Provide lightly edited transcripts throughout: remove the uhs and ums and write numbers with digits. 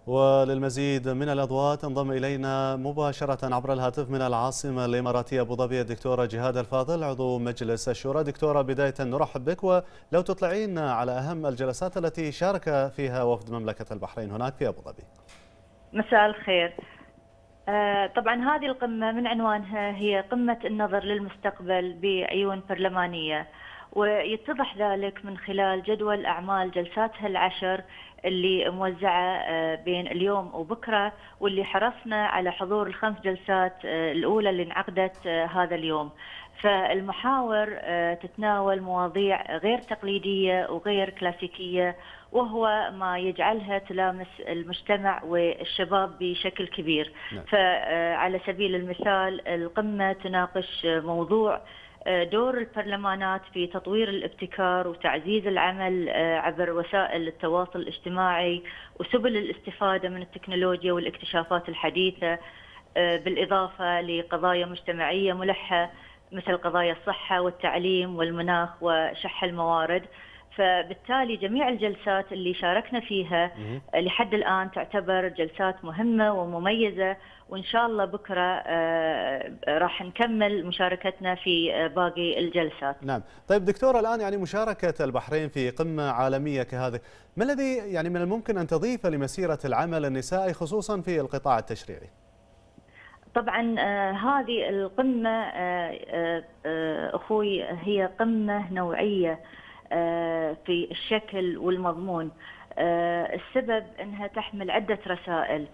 وللمزيد من الأضواء تنضم إلينا مباشرة عبر الهاتف من العاصمة الإماراتية أبو ظبي الدكتورة جهاد الفاضل عضو مجلس الشورى. دكتورة، بداية نرحب بك، ولو تطلعين على أهم الجلسات التي شارك فيها وفد مملكة البحرين هناك في أبو ظبي. مساء الخير. طبعا هذه القمة من عنوانها هي قمة النظر للمستقبل بعيون برلمانية، ويتضح ذلك من خلال جدول أعمال جلساتها العشر اللي موزعة بين اليوم وبكرة، واللي حرصنا على حضور الخمس جلسات الأولى اللي انعقدت هذا اليوم. فالمحاور تتناول مواضيع غير تقليدية وغير كلاسيكية، وهو ما يجعلها تلامس المجتمع والشباب بشكل كبير. فعلى سبيل المثال القمة تناقش موضوع دور البرلمانات في تطوير الابتكار وتعزيز العمل عبر وسائل التواصل الاجتماعي وسبل الاستفادة من التكنولوجيا والاكتشافات الحديثة، بالإضافة لقضايا مجتمعية ملحة مثل قضايا الصحة والتعليم والمناخ وشح الموارد. فبالتالي جميع الجلسات اللي شاركنا فيها لحد الآن تعتبر جلسات مهمة ومميزة، وإن شاء الله بكرة راح نكمل مشاركتنا في باقي الجلسات. نعم. طيب دكتورة، الآن يعني مشاركة البحرين في قمة عالمية كهذه، ما الذي يعني من الممكن أن تضيف لمسيرة العمل النسائي خصوصا في القطاع التشريعي؟ طبعا هذه القمة أخوي هي قمة نوعية في الشكل والمضمون. السبب أنها تحمل عدة رسائل.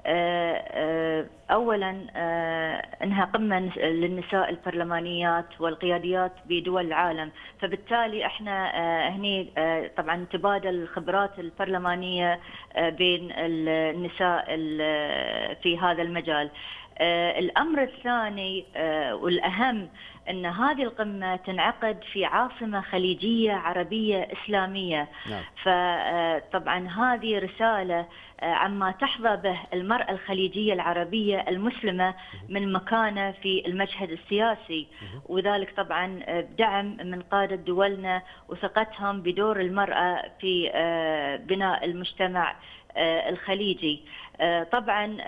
أولا أنها قمة للنساء البرلمانيات والقياديات بدول العالم، فبالتالي احنا هني طبعا تبادل الخبرات البرلمانية بين النساء في هذا المجال. الأمر الثاني والأهم أن هذه القمة تنعقد في عاصمة خليجية عربية إسلامية. نعم. فطبعا هذه رسالة عما تحظى به المرأة الخليجية العربية المسلمة من مكانة في المشهد السياسي، وذلك طبعا بدعم من قادة دولنا وثقتهم بدور المرأة في بناء المجتمع الخليجي. طبعا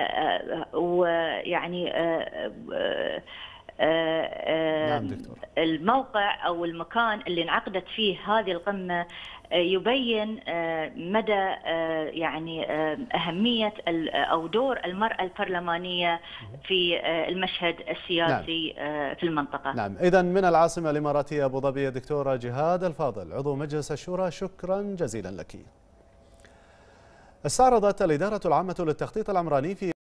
ويعني نعم دكتور. الموقع أو المكان اللي انعقدت فيه هذه القمة يبين مدى يعني أهمية أو دور المرأة البرلمانية في المشهد السياسي في المنطقة. نعم. إذن من العاصمة الإماراتية أبو ظبي الدكتورة جهاد الفاضل عضو مجلس الشورى، شكرا جزيلا لك. استعرضت الإدارة العامة للتخطيط العمراني في